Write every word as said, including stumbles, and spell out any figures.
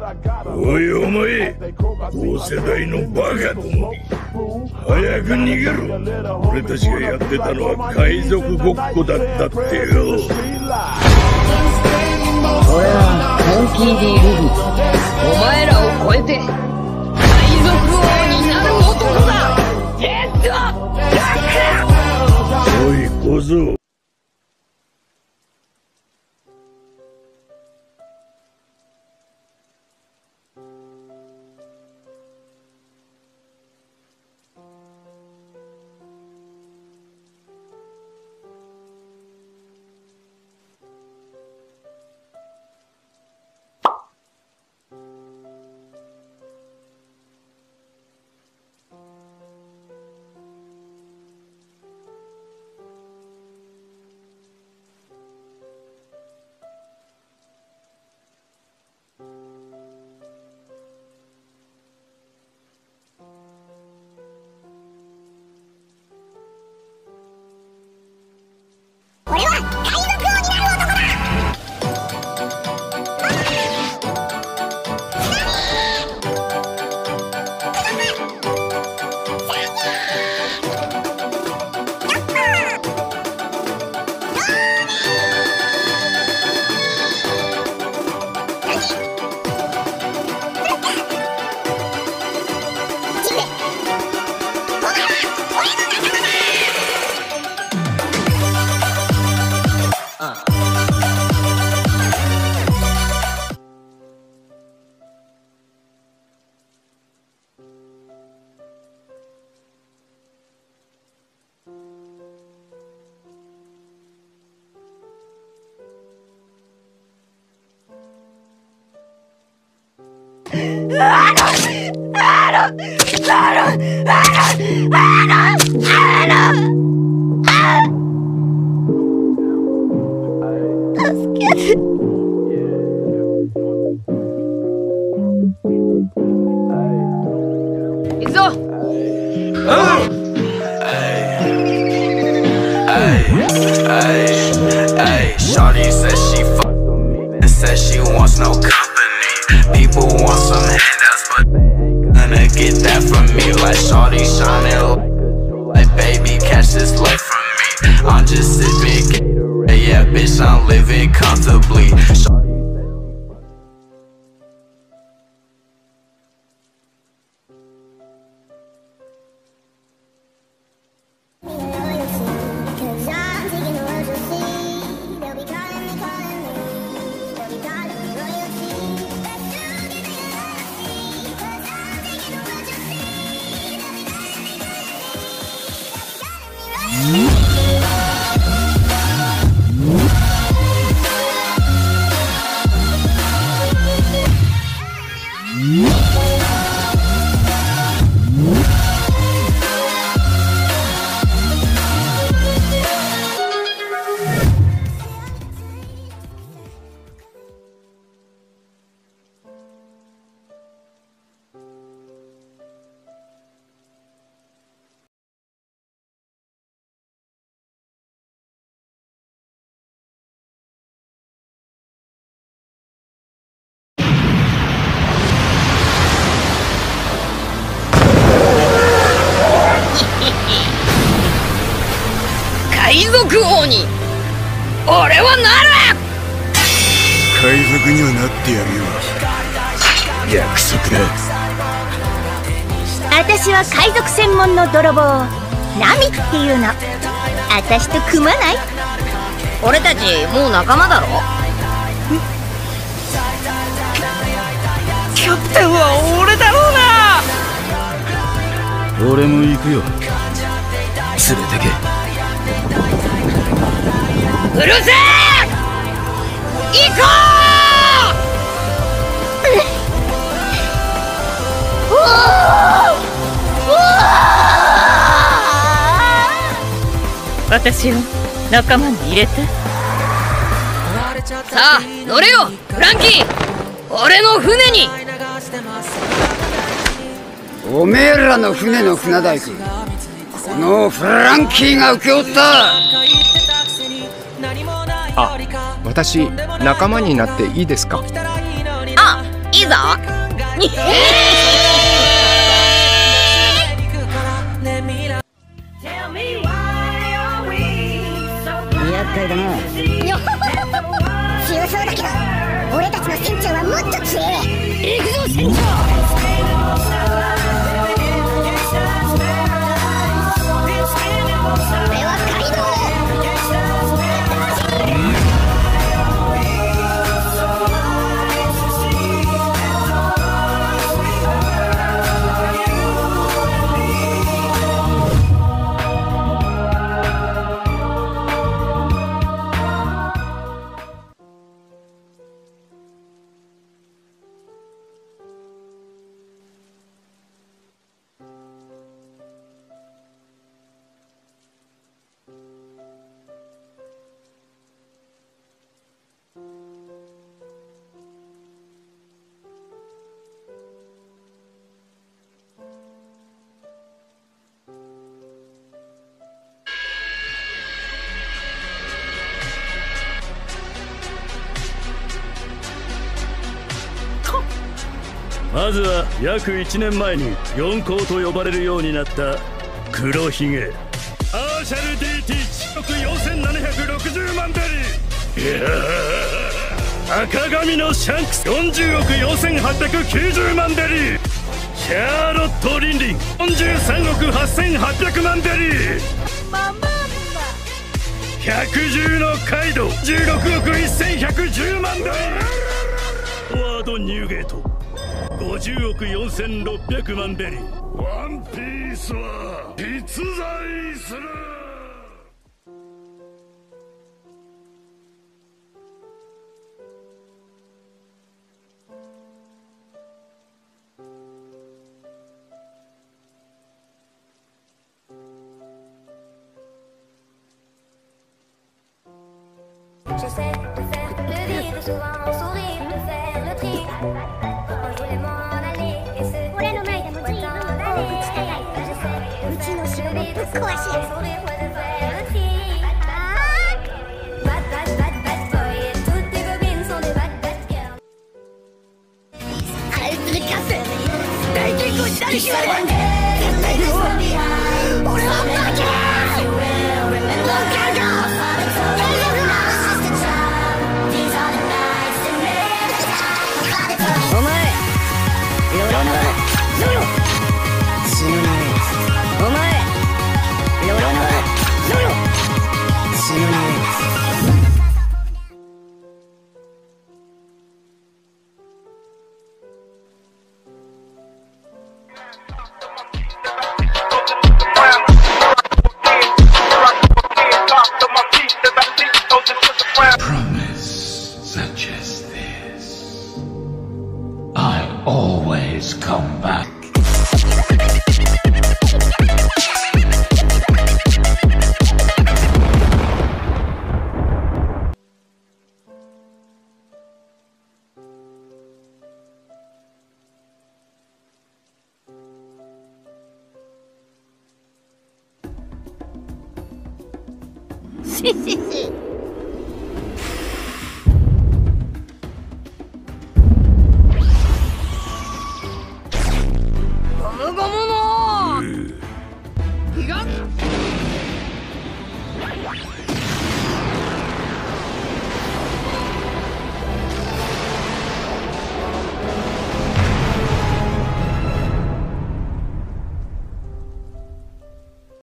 おいお前、同世代のバカども、早く逃げろ。俺たちがやってたのは海賊ごっこだったってよ。 俺はモンキー・ディ・ルビー。お前らを超えて海賊王になる男だ。ヘッドラック。 おい小僧、 俺は海賊王になる男だ。 行くぞ。 Shawty says she fuck and says she wants no company. People want some handouts, but they ain't gonna get that from me. Like Shawty shining like baby, catch this light from me. I'm just sipping Gatorade, yeah, bitch, I'm living comfortably. Shawty 海賊王に俺はなる。 海賊にはなってやるよ。約束だ。 私は海賊専門の泥棒ナミっていうの。私と組まない？ 俺たちもう仲間だろ。キャプテンは俺だろうな。 俺も行くよ。連れてけ。 うるせえ！行こう！うわー！うわー！私を仲間に入れて。さあ乗れよフランキー、俺の船に。 おめえらの船の船大工、このフランキーが請け負った。 あ、私仲間になっていいですか？ あ、いいぞ。 厄介だな。よ強そうだけど俺たちの船長はもっと強え。行くぞ船長。俺はカイドウ。 まずは約いちねんまえに四皇と呼ばれるようになった黒ひげアーシャル ディーティー 地獄よんせんななひゃくろくじゅうまんベリー。いや赤髪のシャンクスよんじゅうおくよんせんはっぴゃくきゅうじゅうまんベリー。シャーロット・リンリンよんじゅうさんおくはっせんはっぴゃくまんベリー。百獣のカイドじゅうろくおくせんひゃくじゅうまんベリー。フォワード・ニューゲートごじゅうおくよんせんろっぴゃくまんベリー。ワンピースは実在する。 J'essaie de faire le vide, souvent on sourit de faire le tri. On voulait m'en aller et se dire moi t'en aller. J'essaie de faire le vide, souvent on sourit de faire le tri. Bad, bad, bad, bad boy, et toutes tes copines sont des bad, bad girls. あいつに勝って大健康になる日まで絶対です。俺は負けない。 Always come back. Hehehe